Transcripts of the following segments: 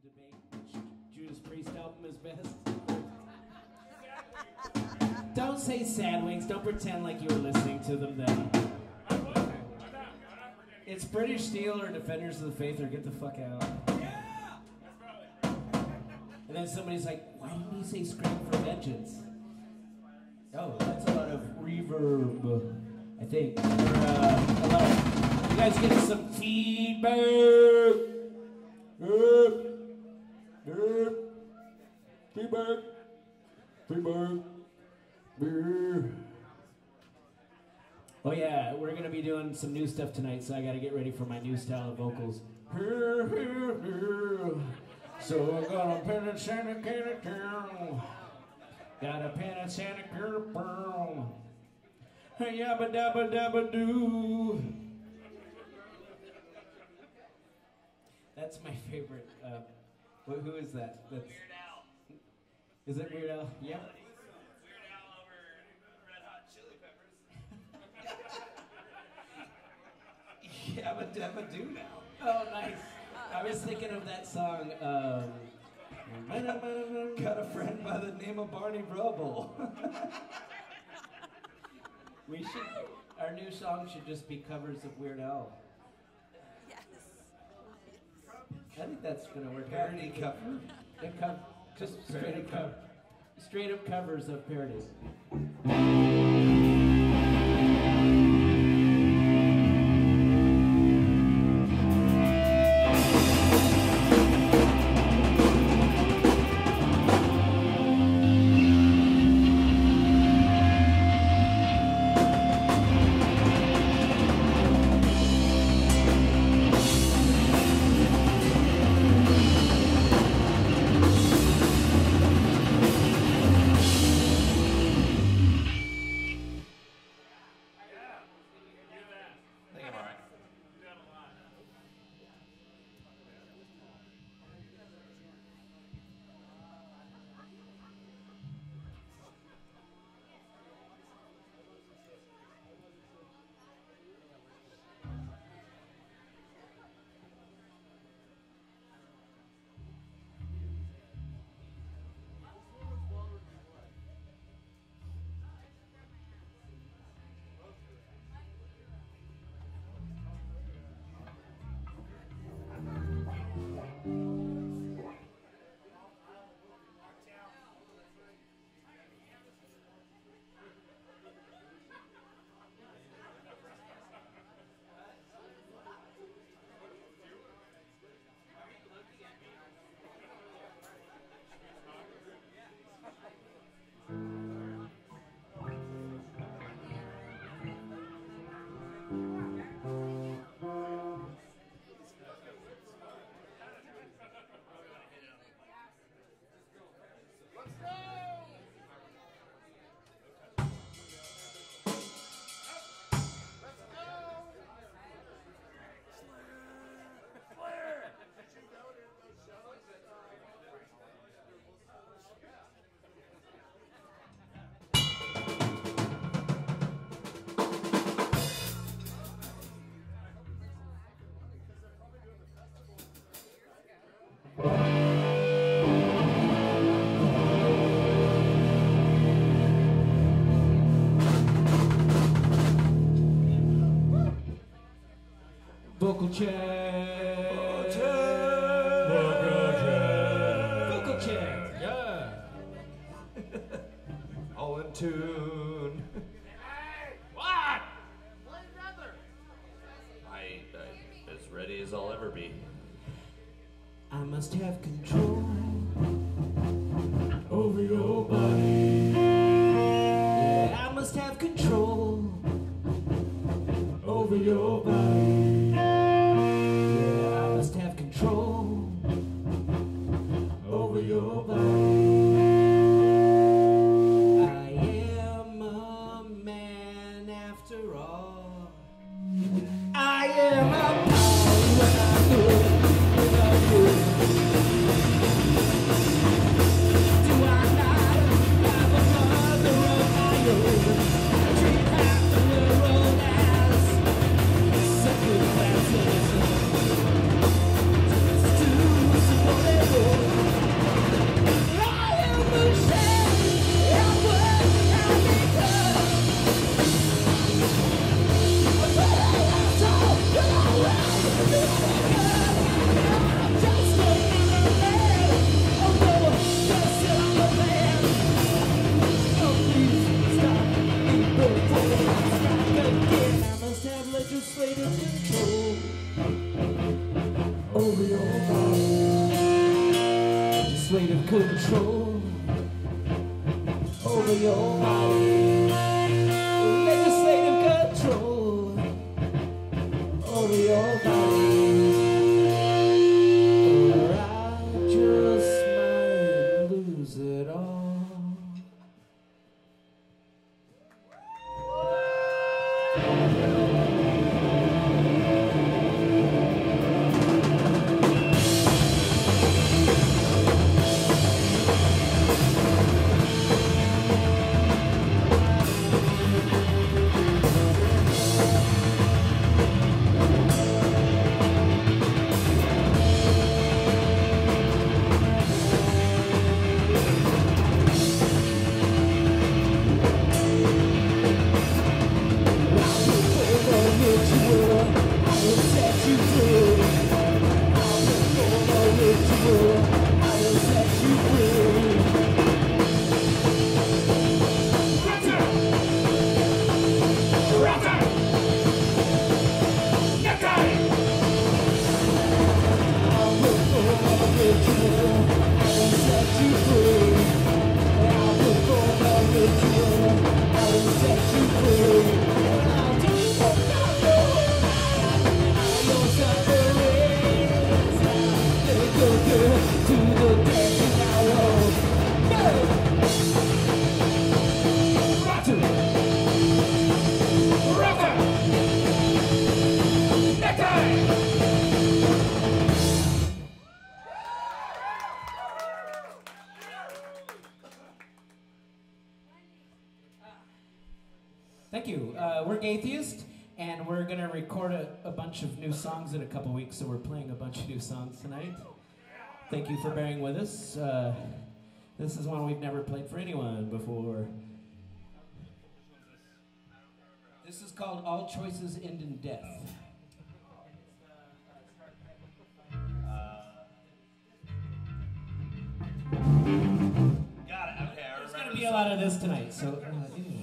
debate which Judas Priest album is best. Don't say Sad Wings. Don't pretend like you were listening to them then. It's British Steel or Defenders of the Faith or get the fuck out. Yeah! And then somebody's like, why didn't you say Scream for Vengeance? Oh, that's a lot of reverb, I think. Or, a lot of, you guys getting some feedback? Feedback. Feedback. Oh yeah, we're gonna be doing some new stuff tonight, so I gotta get ready for my new style of vocals. So I got a pen and Santa Cana, got a pen and Santa Cana, yabba dabba dabba doo. That's my favorite. Who is that? That's Weird Al. Is it Weird Al? Yeah. Weird Al over Red Hot Chili Peppers. Yabba dabba doo now. Oh, nice. I was thinking of that song. Got a friend by the name of Barney Rubble. We should. Our new song should just be covers of Weird Al. Yes. I think that's gonna work. Parody cover. Just straight up covers of parodies. Vocal check. Vocal check. Vocal check. Yeah. All in tune. Hey! What? Play brother. I as ready as I'll ever be. I must have control over your body. Yeah, I must have control over your body. Yeah, I must have control over your body. I am a man after all. I am a power when I'm good. Do I not have a mother of my own? I treat half the world as over your body. Legislative control over your body. Legislative control over your body. Or I just might lose it all. Thank you. We're Gaytheist, and we're going to record a bunch of new songs in a couple weeks, so we're playing a bunch of new songs tonight. Thank you for bearing with us. This is one we've never played for anyone before. This is called All Choices End in Death. Got it. Okay, I There's remember. going to be a lot of this tonight, so anyways.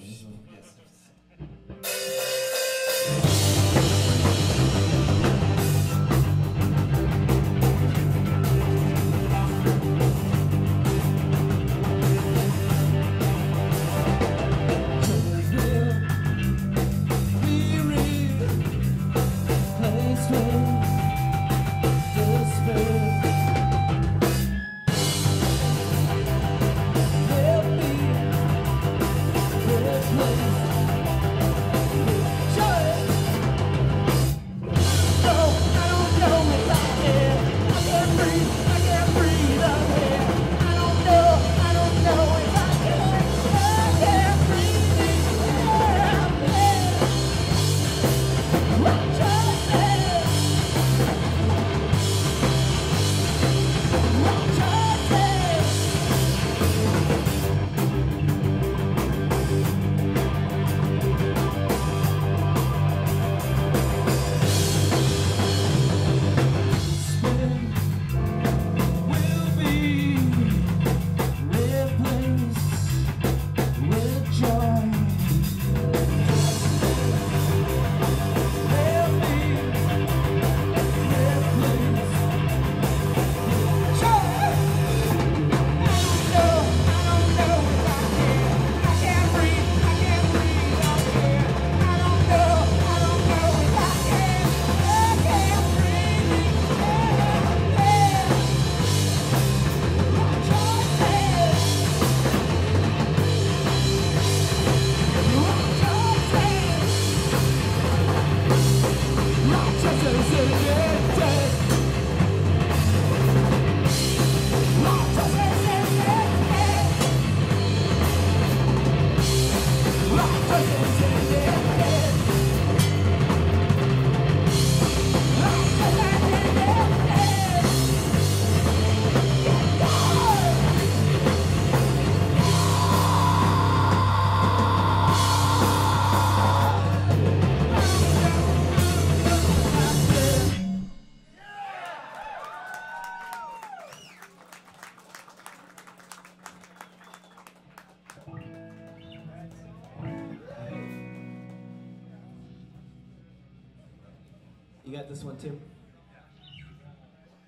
You got this one, Tim?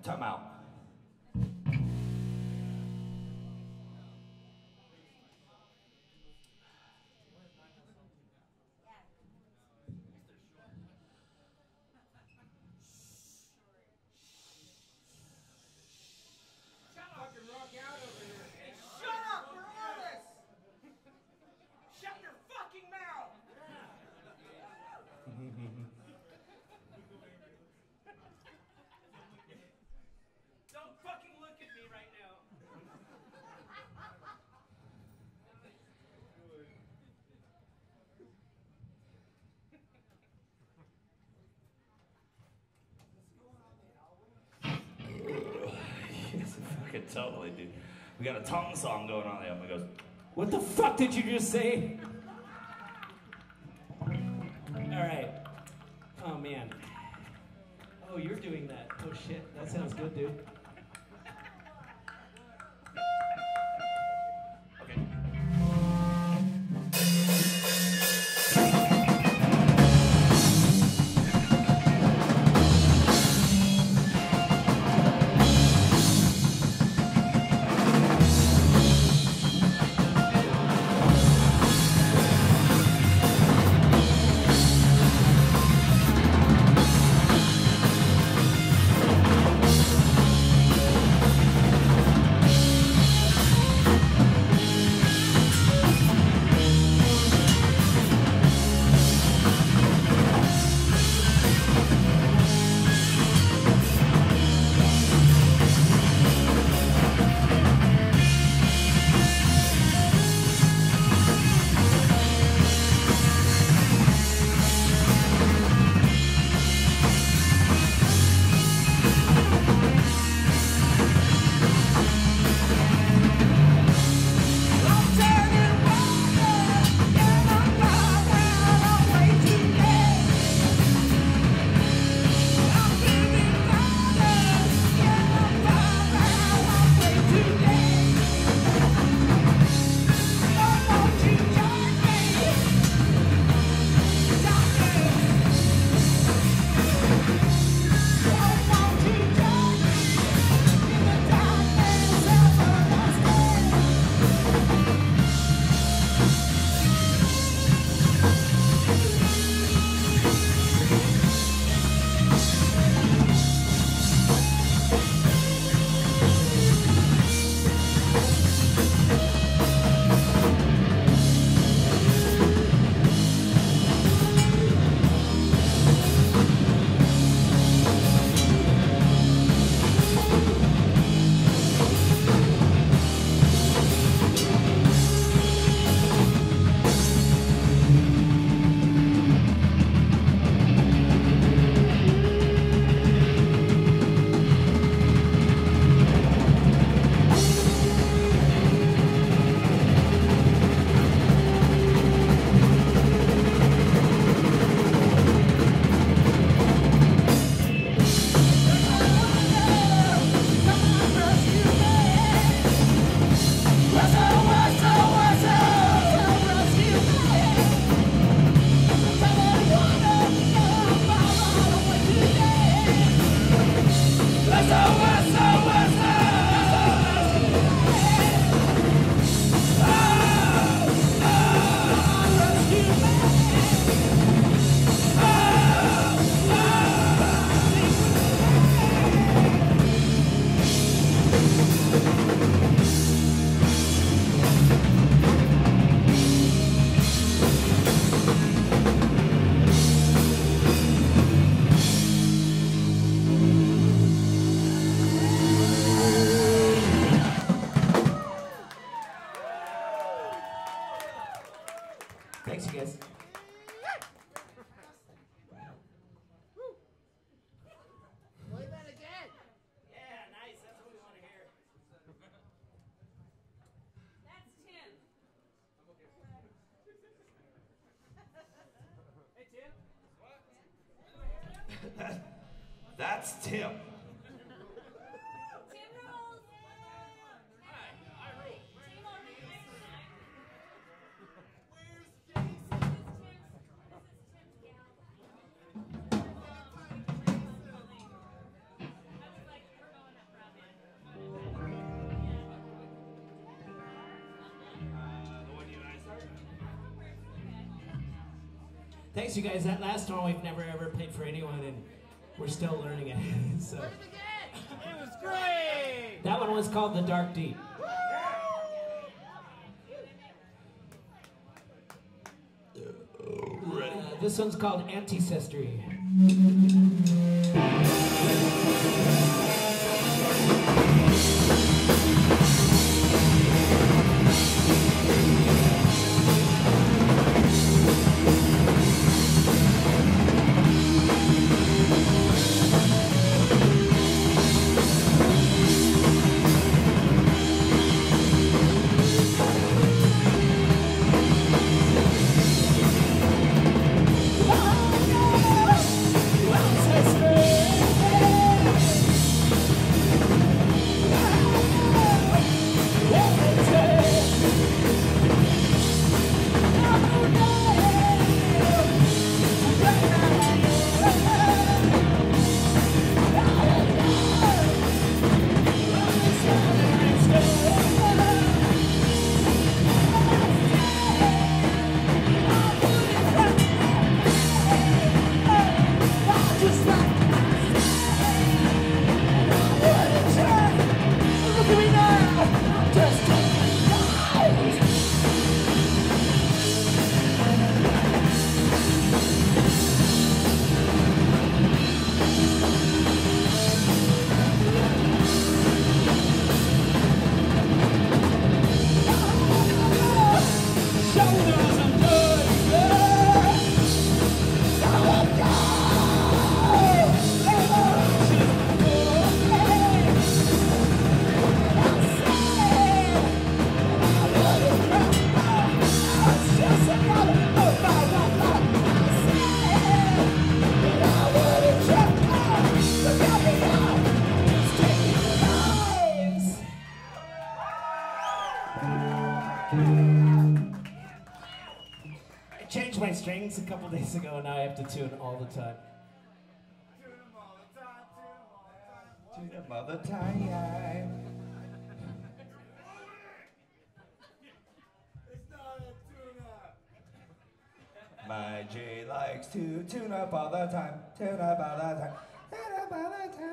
Time out. Don't fucking look at me right now. Yes, fucking totally, dude. We got a tongue song going on there. It goes, What the fuck did you just say? Alright. Oh man. Oh, you're doing that. Oh shit. That sounds good, dude. okay. Thanks, you guys. Play that again. Yeah, nice. That's what we want to hear. That's Tim. Hey, Tim. That's Tim. Tim rules. Hi, I rule. Tim already made tonight. Where's Jason? This is Tim's gal. I was like, we're going Thanks, you guys. That last one we've never ever played for anyone, and we're still learning it. So Play it again. It was great! that one was called The Dark Deep. This one's called Ancestry. I changed my strings a couple days ago, and now I have to tune all the time. Tune 'em all the time, tune 'em all the time. To the mother time. It's not a tune-up. My J likes to tune up all the time. Tune up all the time. Tune up all the time.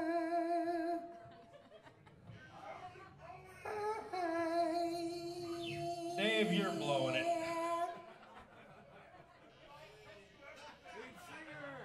Dave, you're blowing it. Lead singer.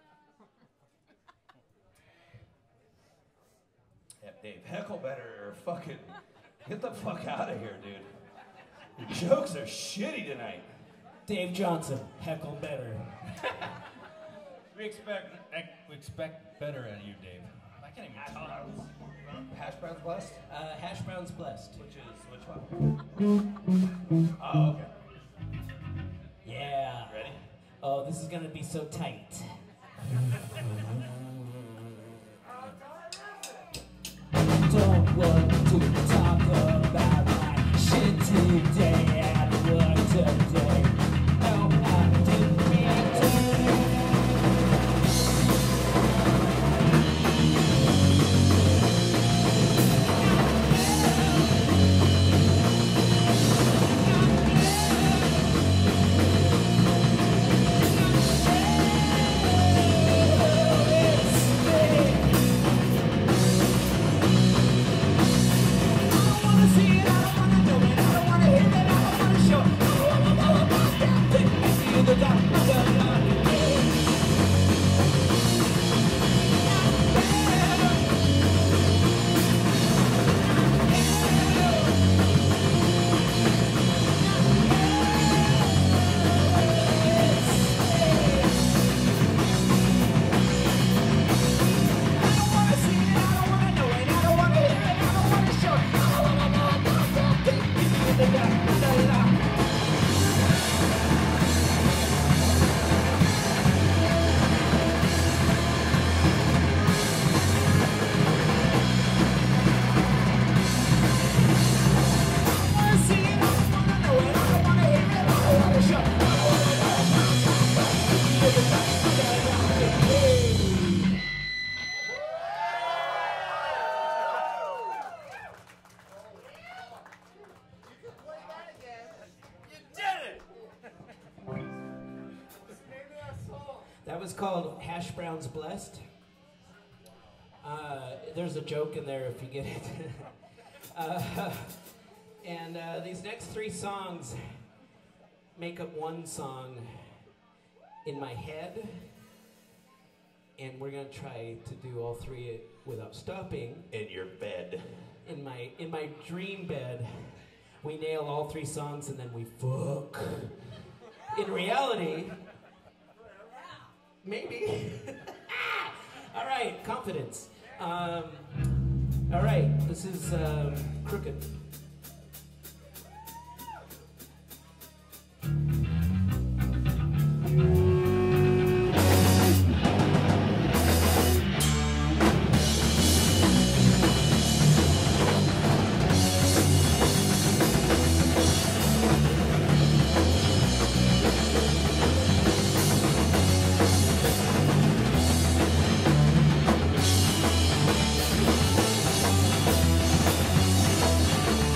Yeah, Dave, heckle better or fucking get the fuck out of here, dude. Your jokes are shitty tonight. Dave Johnson, heckle better. We expect better out of you, Dave. I can't even talk. Hash browns blessed? Hash brown's blessed. Which one? Oh, okay. Yeah. Ready? Oh, this is gonna be so tight. Don't want to talk about my shit today at work today. No, I didn't mean to. called Hash Browns Blessed. There's a joke in there if you get it. And these next 3 songs make up one song in my head. And we're going to try to do all 3 without stopping. In your bed. In my dream bed. We nail all 3 songs and then we fuck. In reality, maybe. All right, confidence. All right, this is Crooked. Thank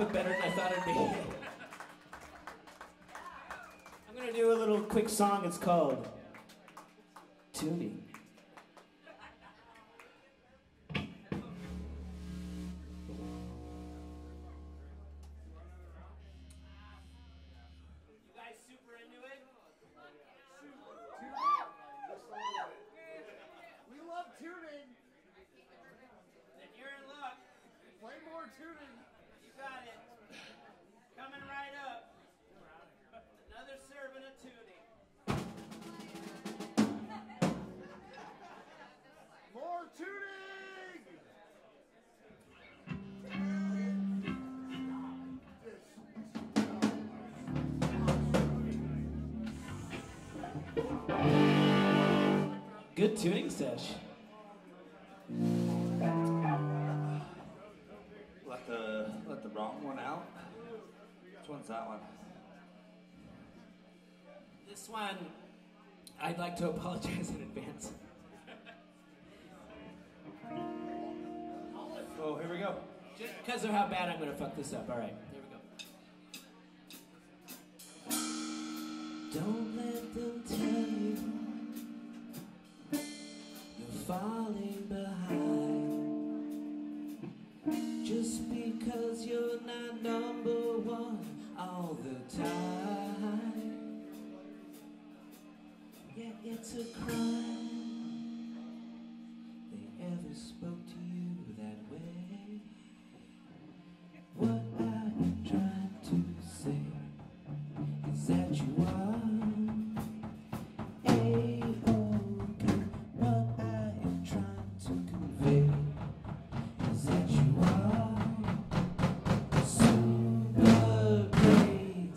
bit better than I thought it'd be. I'm gonna do a little quick song. It's called Tuning. We love tuning. Then you're in luck. Play more tuning. You got it. Coming right up. Another serving of tuning. More tuning. Good tuning sesh. Let the wrong one out. Which one's that one? This one, I'd like to apologize in advance. Oh, here we go. Just because of how bad I'm gonna fuck this up. All right, here we go. Don't let them tell you you're falling behind. Just because you're not number one all the time. Yet it's a crime they ever spoke to you that way. What I'm trying to say is that you are A-OK. What I am trying to convey is that you are super great.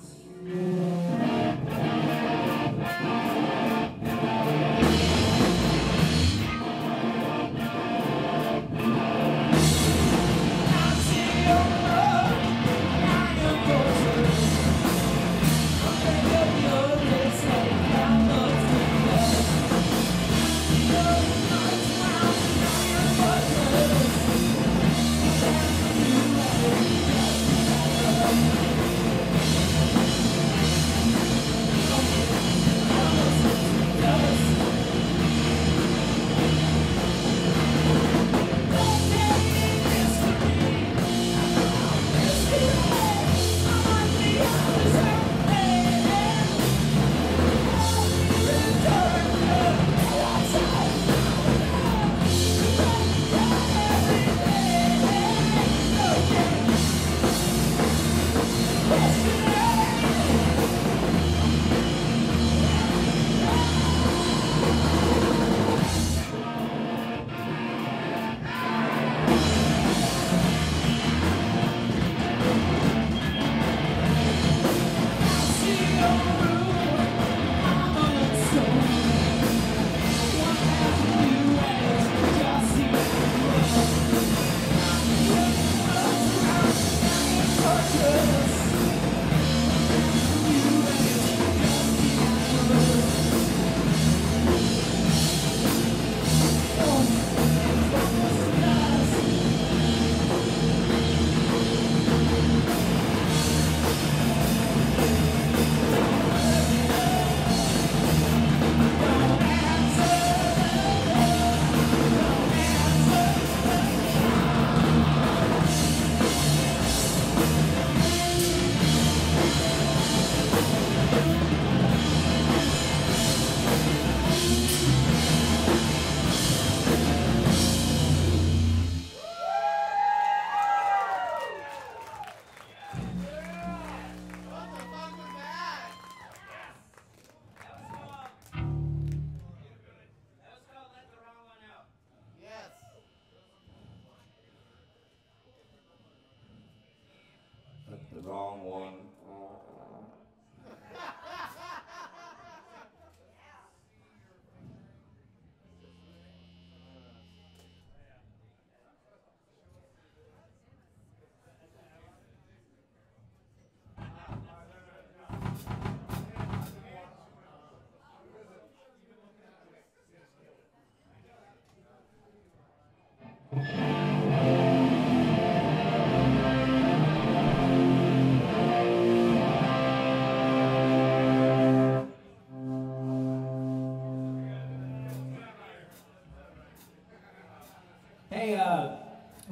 The wrong one.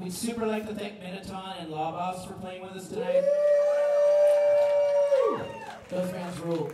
We'd super like to thank Minoton and Labos for playing with us tonight. Those fans rule.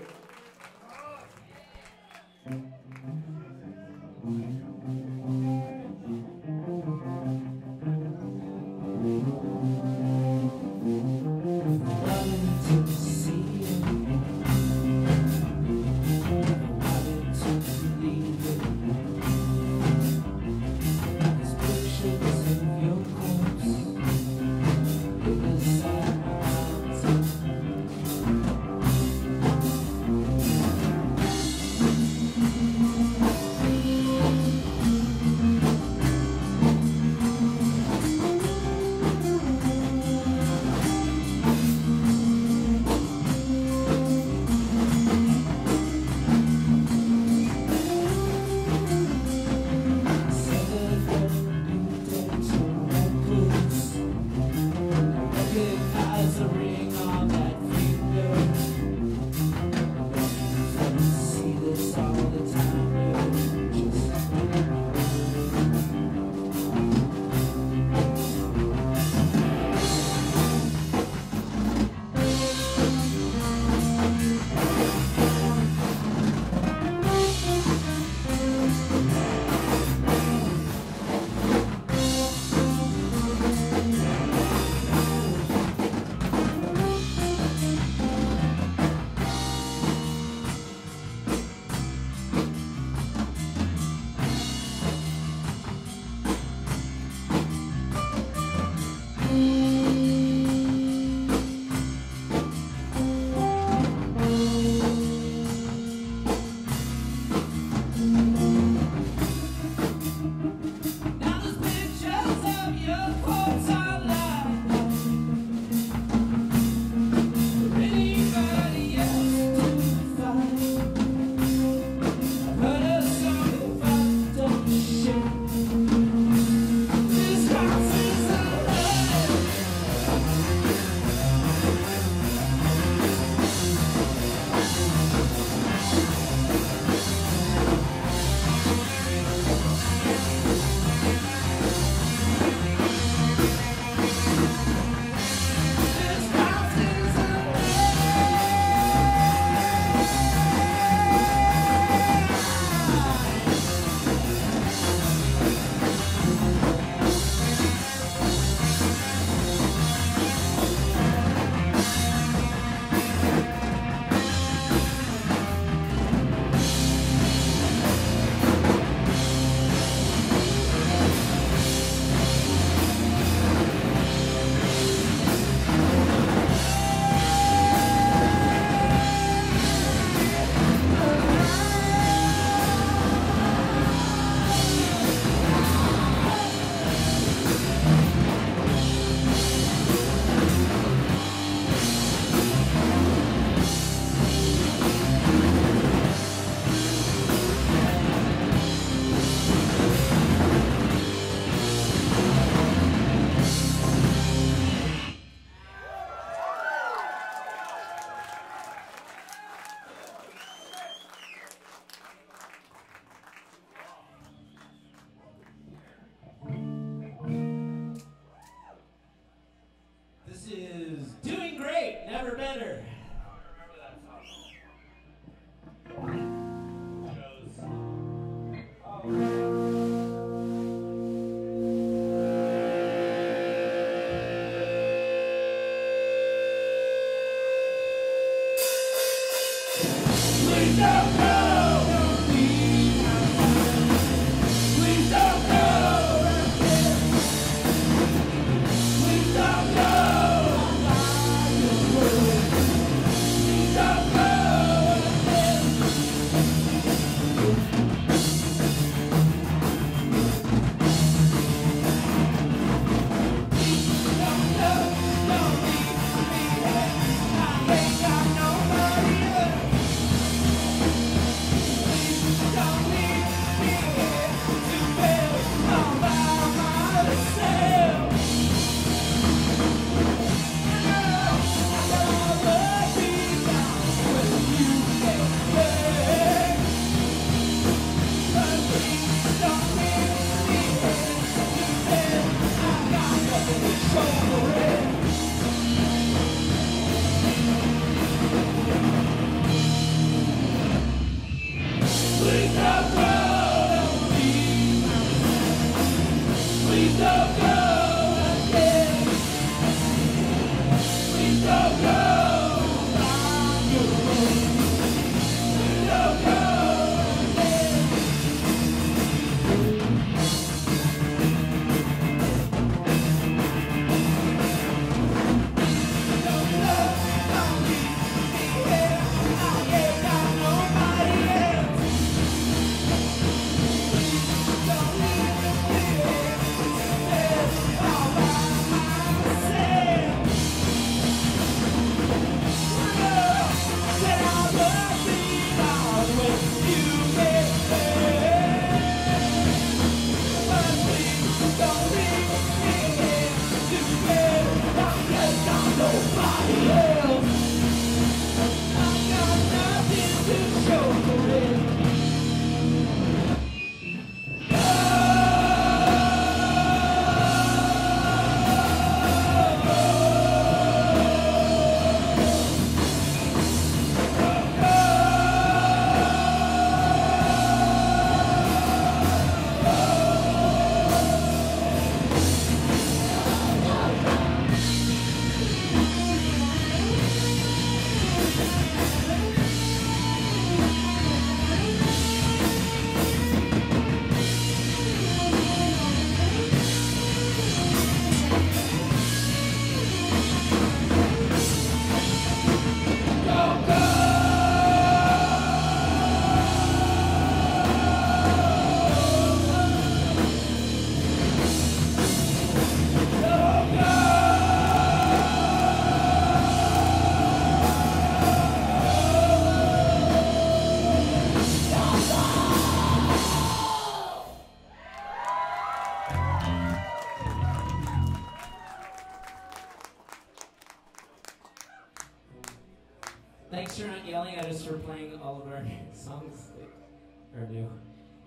Thanks for not yelling at us for playing all of our songs that are new.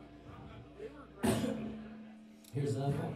Here's another one.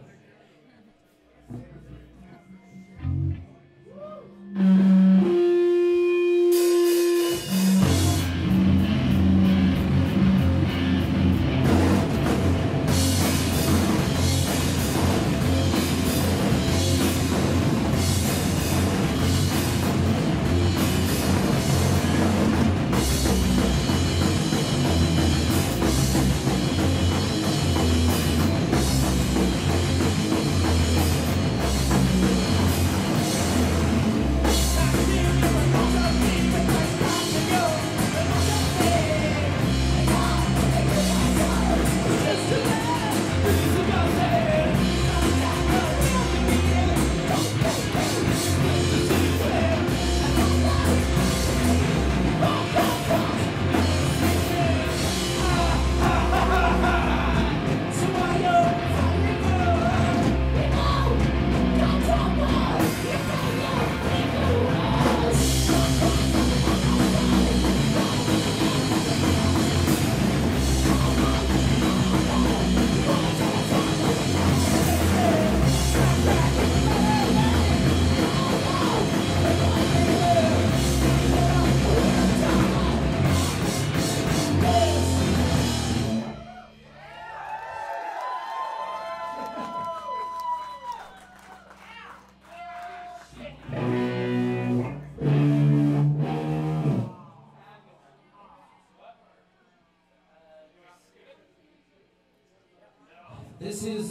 This is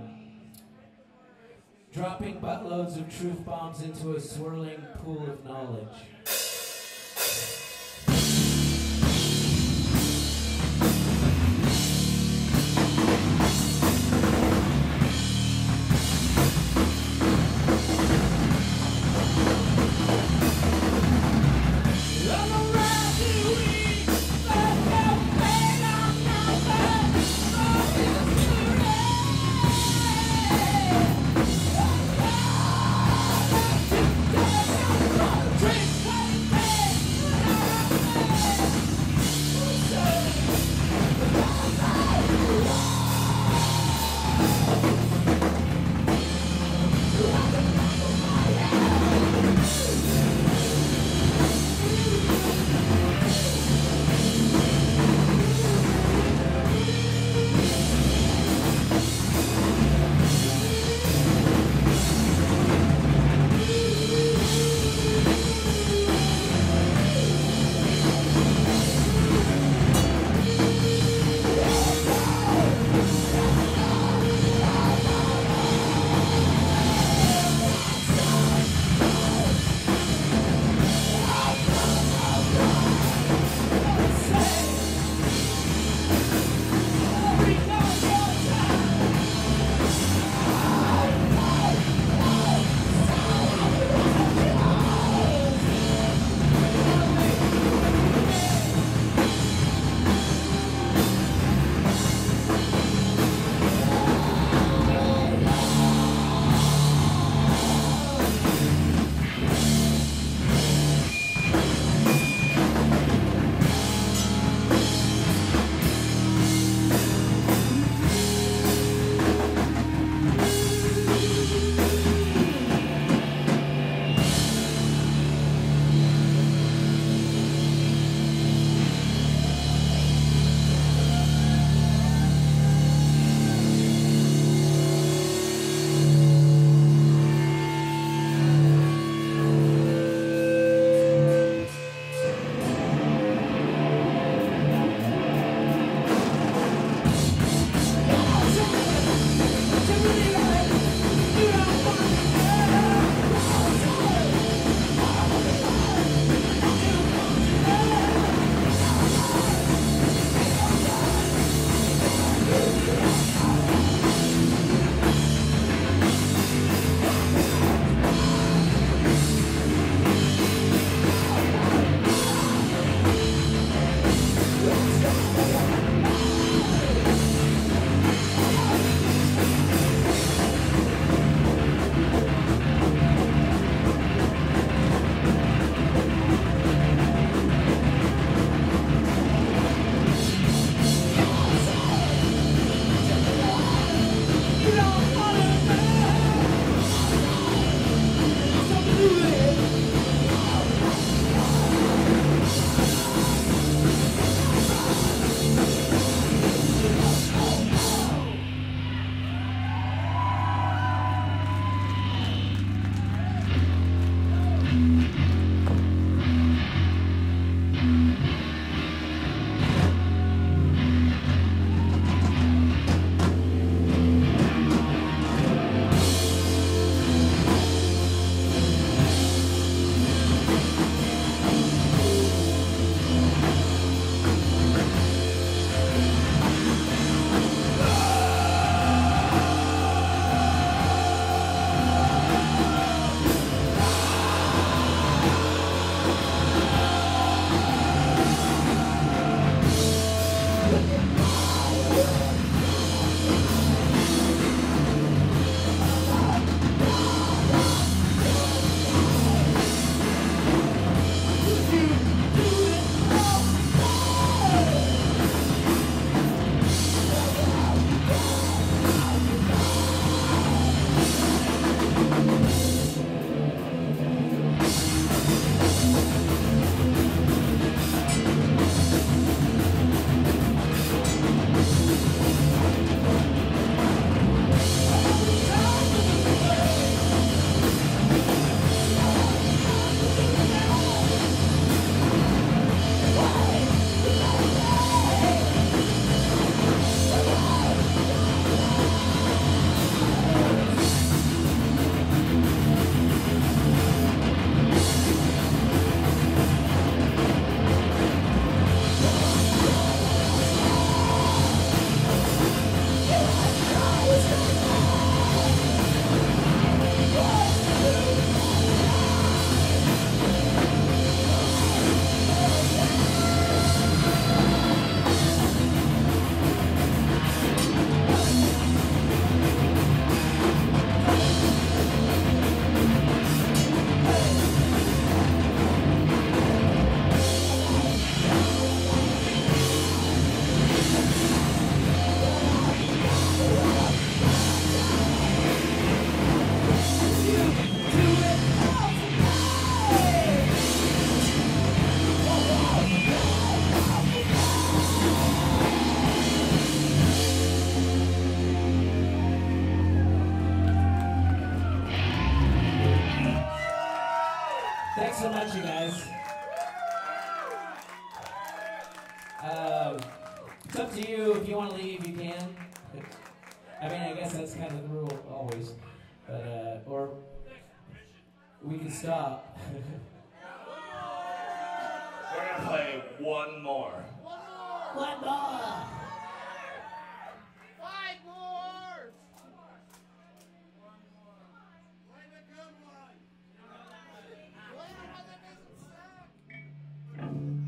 dropping buttloads of truth bombs into a swirling pool of knowledge. Thanks so much, you guys. It's up to you. If you want to leave, you can. I mean, I guess that's kind of the rule always. But, or we can stop. We're gonna play one more. One more. 5 more! Play the good one. Play the one that doesn't suck!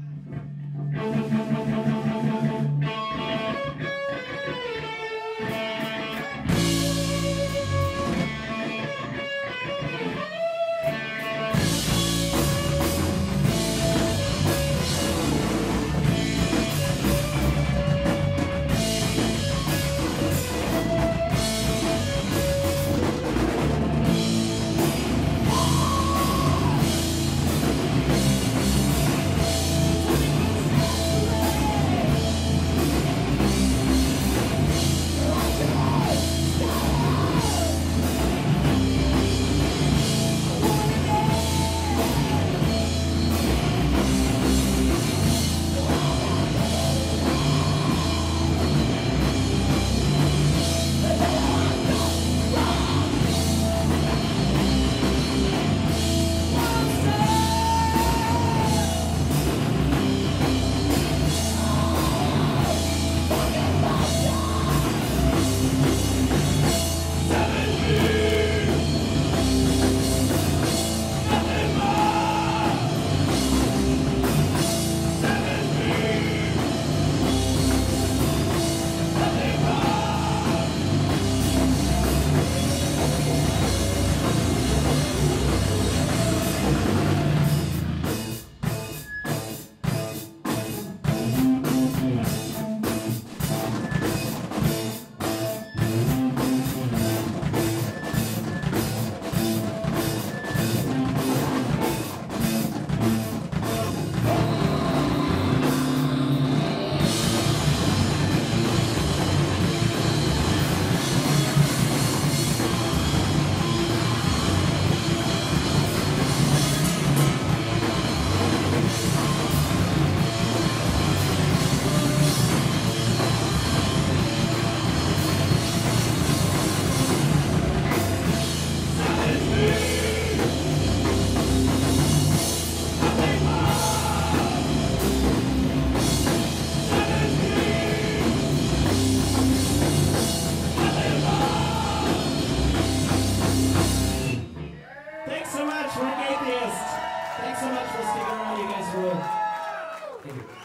Thanks so much. We're Gaytheist. Thanks so much for sticking around. You guys rule. Thank you.